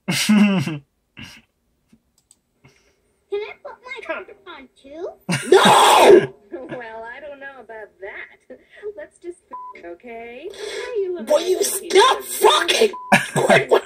Can I put my condom on too? No! Well, I don't know about that. Let's just okay? Will you stop fucking? Quick,